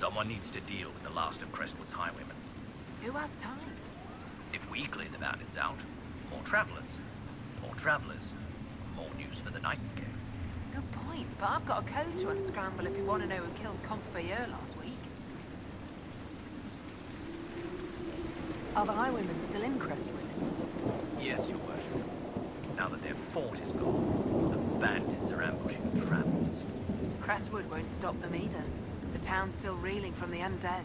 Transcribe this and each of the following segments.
Someone needs to deal with the last of Crestwood's highwaymen. Who has time? If we clear the bandits out, more travelers. More travelers. More news for the Nightingale. Good point, but I've got a code to unscramble if you want to know who killed Conqueror last week. Are the highwaymen still in Crestwood? Yes, Your Worship. Now that their fort is gone, the bandits are ambushing travelers. Crestwood won't stop them either. The town's still reeling from the undead.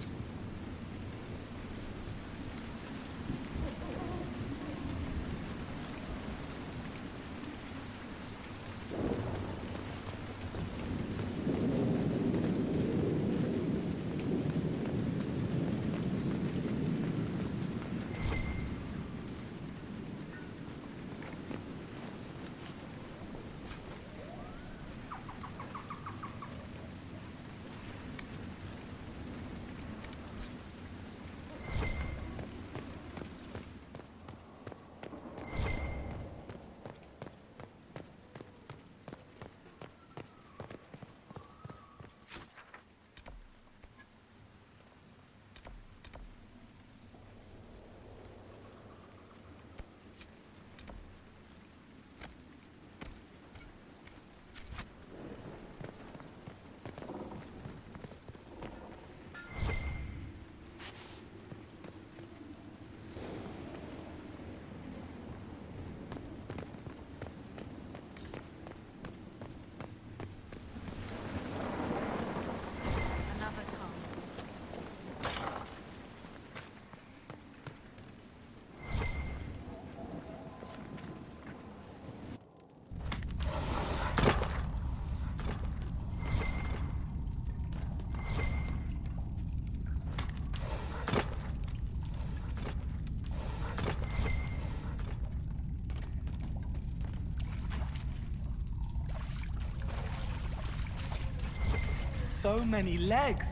So many legs.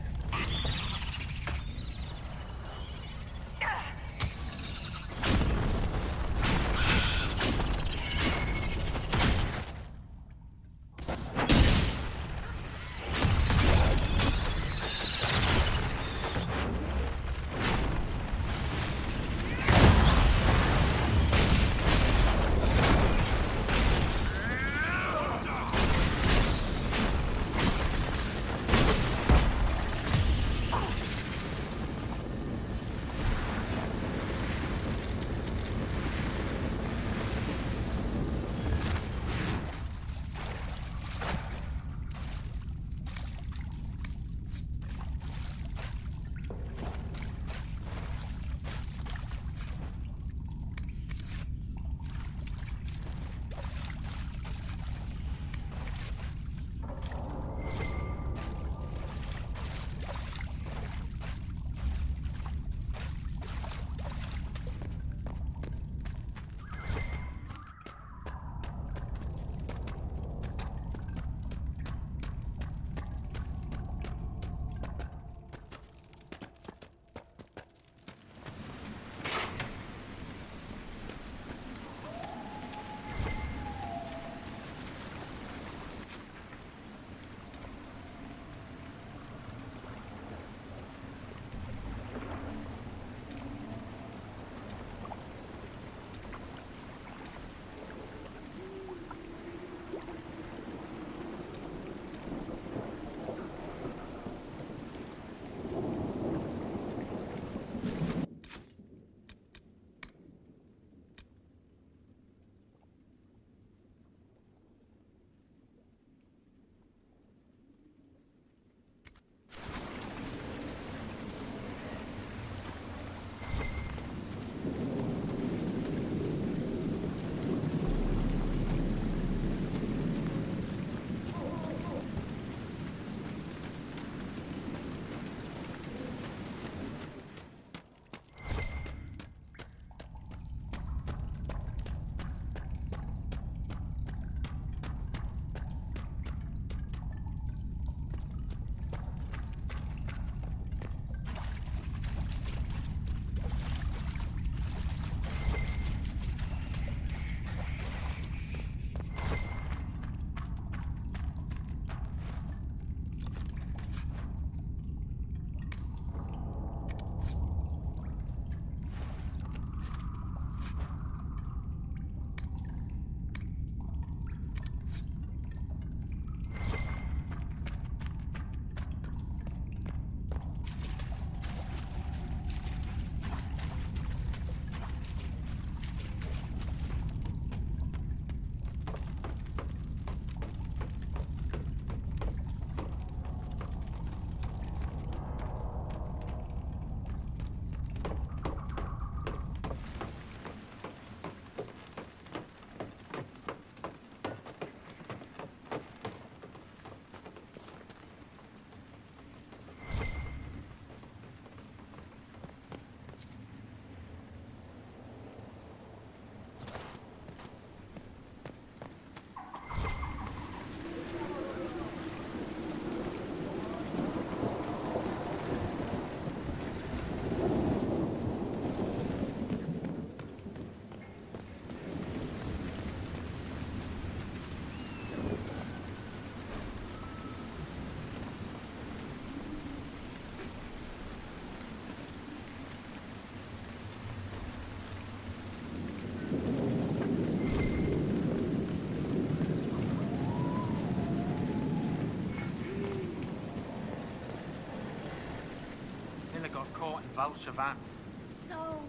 Well, Siobhan. No.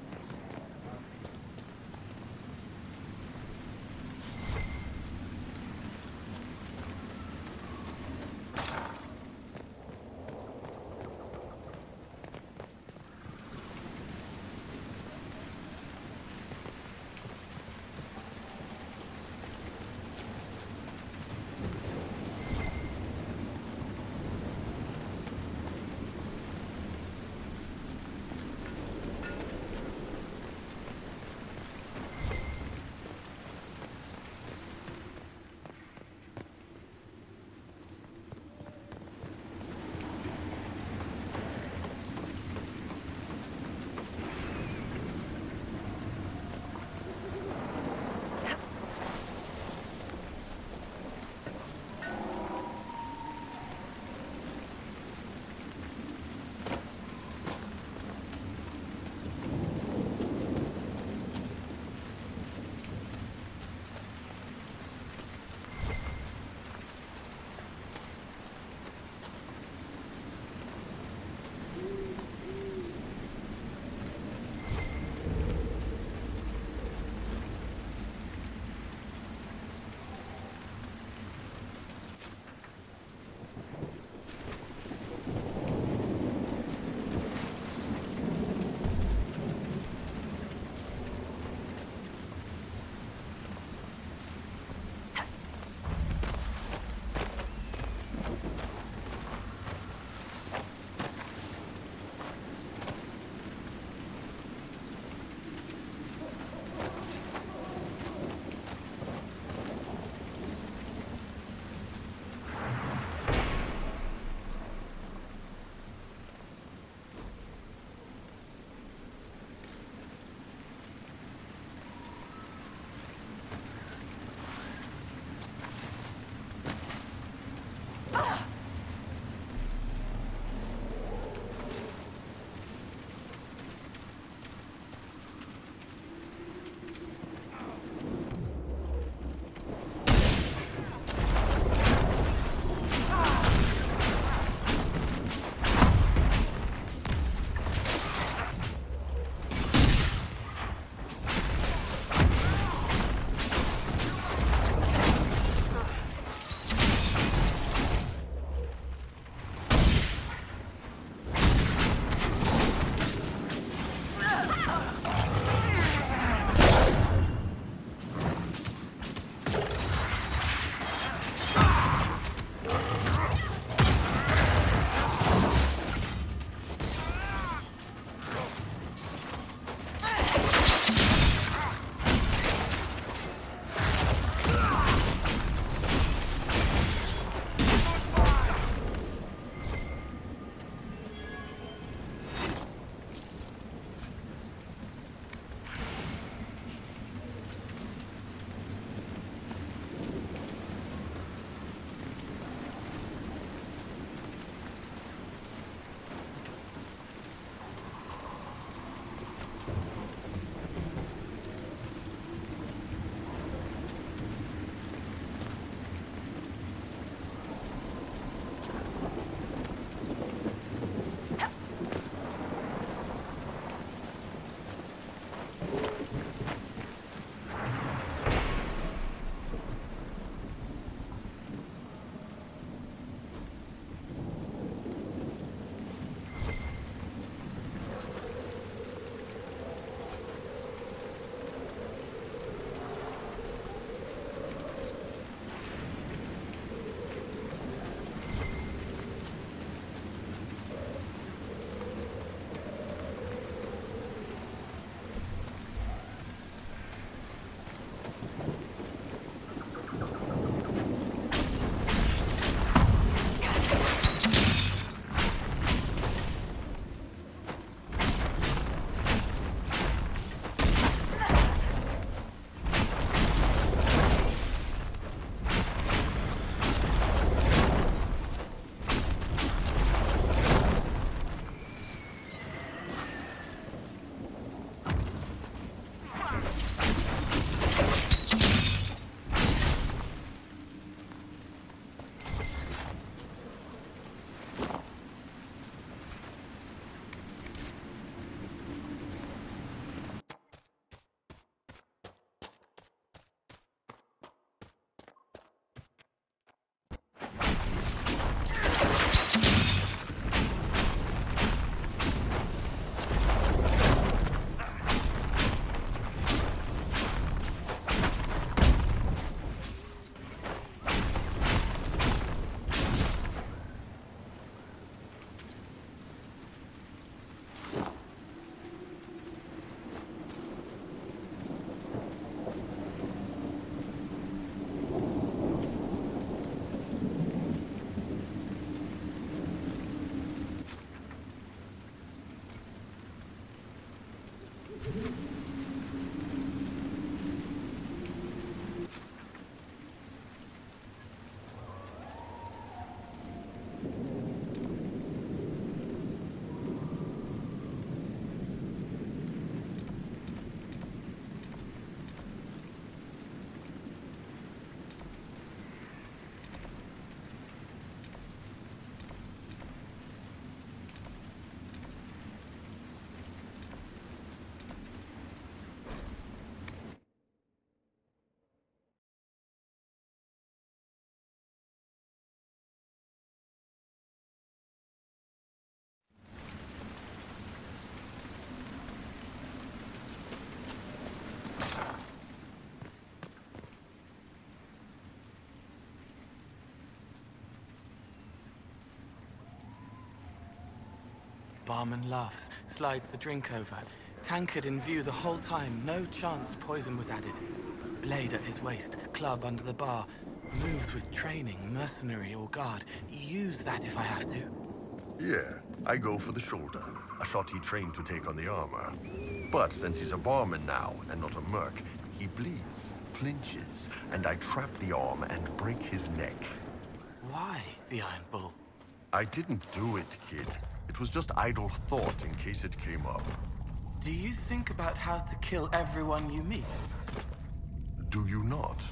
barman laughs, slides the drink over. Tankard in view the whole time, no chance poison was added. Blade at his waist, club under the bar. Moves with training, mercenary or guard. Use that if I have to. Yeah, I go for the shoulder. A shot he trained to take on the armor. But since he's a barman now, and not a merc, he bleeds, flinches, and I trap the arm and break his neck. Why the Iron Bull? I didn't do it, kid. It was just idle thought in case it came up. Do you think about how to kill everyone you meet? Do you not?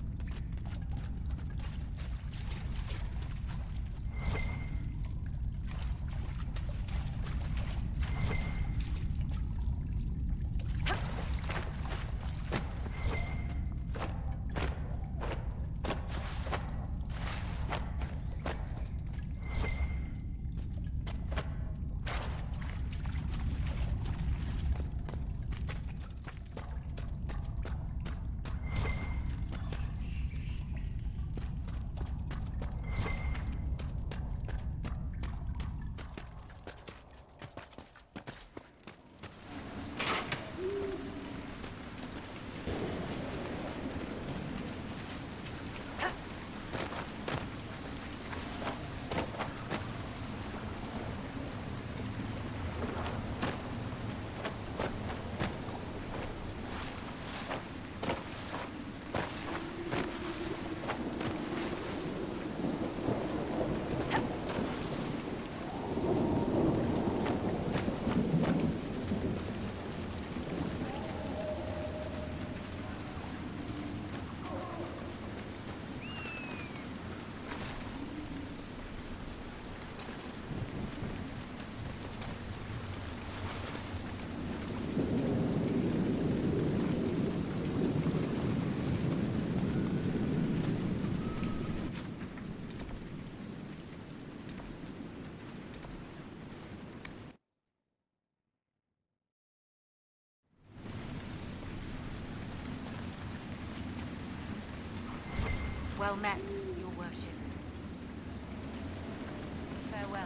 Well met, your worship. Farewell.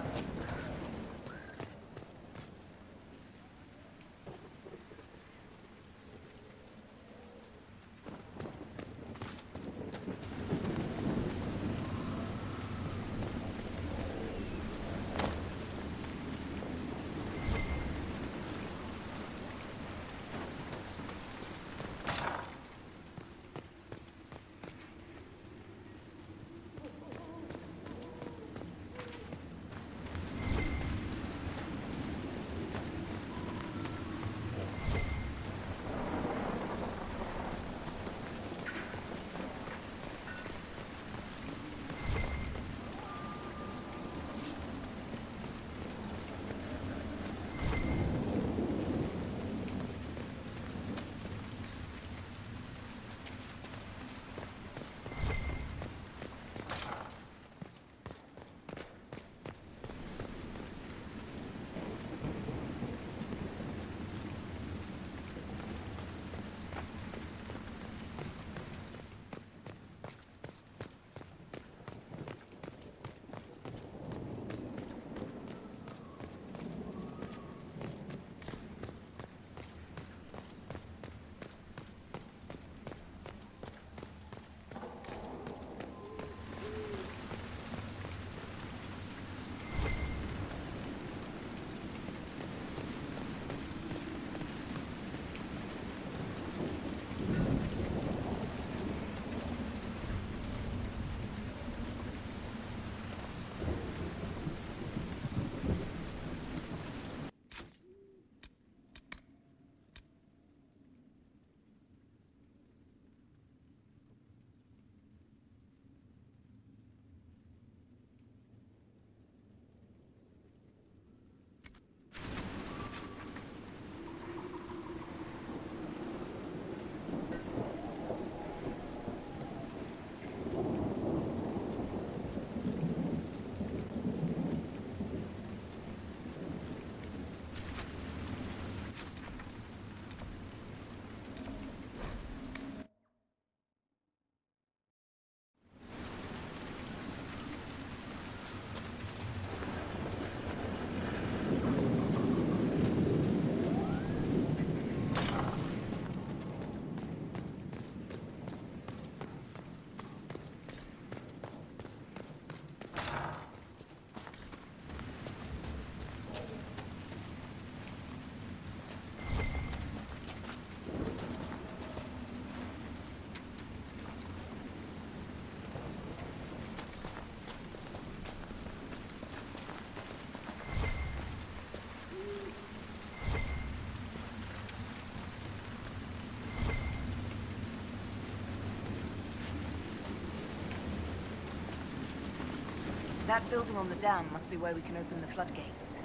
That building on the dam must be where we can open the floodgates.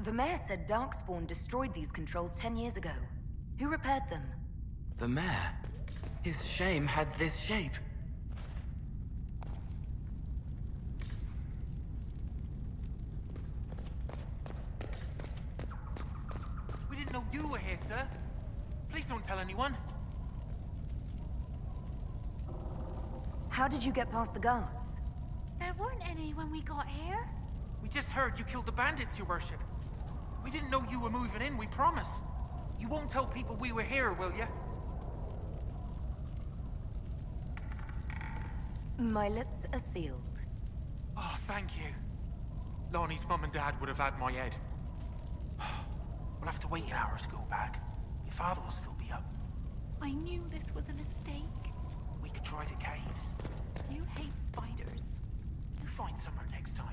The mayor said Darkspawn destroyed these controls 10 years ago. Who repaired them? The mayor? His shame had this shape. We didn't know you were here, sir. Please don't tell anyone. How did you get past the guards? There weren't any when we got here. We just heard you killed the bandits, your worship. We didn't know you were moving in, we promise. You won't tell people we were here, will you? My lips are sealed. Oh, thank you. Lonnie's mum and dad would have had my head. We'll have to wait an hour to go back. Your father will still be up. I knew this was a mistake. We could try the caves. You hate spiders. You find somewhere next time.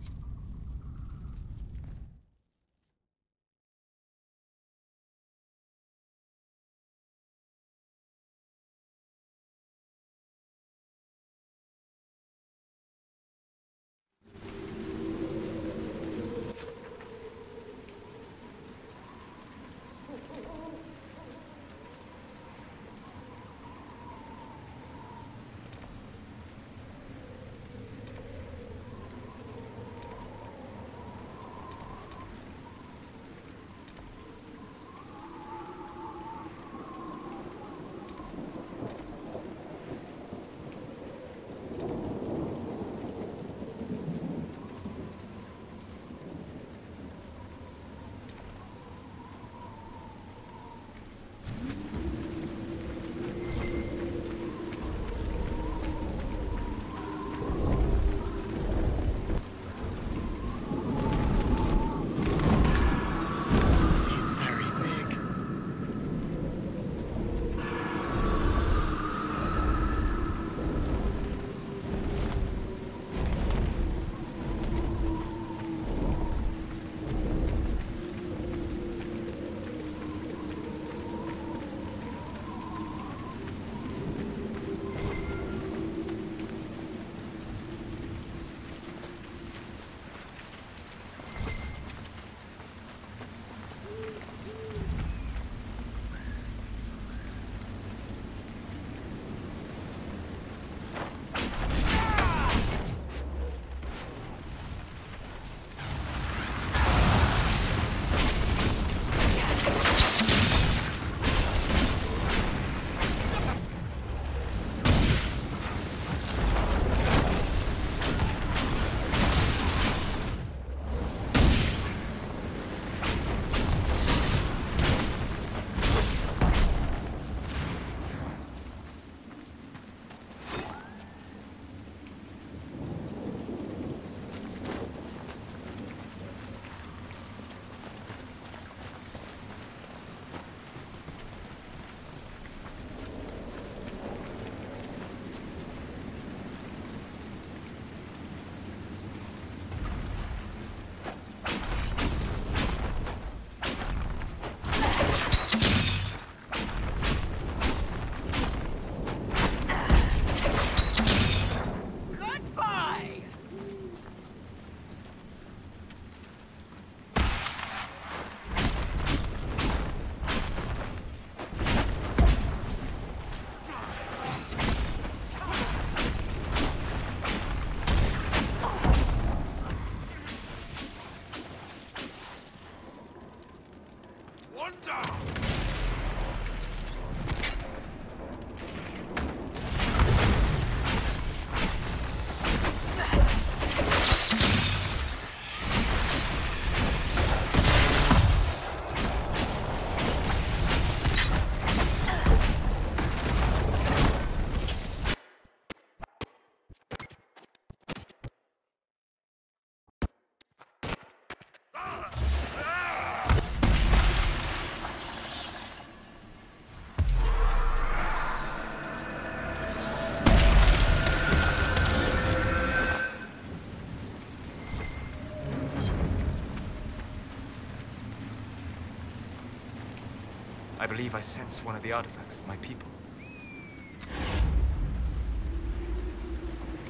I believe I sense one of the artifacts of my people.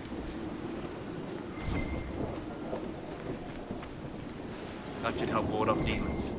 That should help ward off of demons.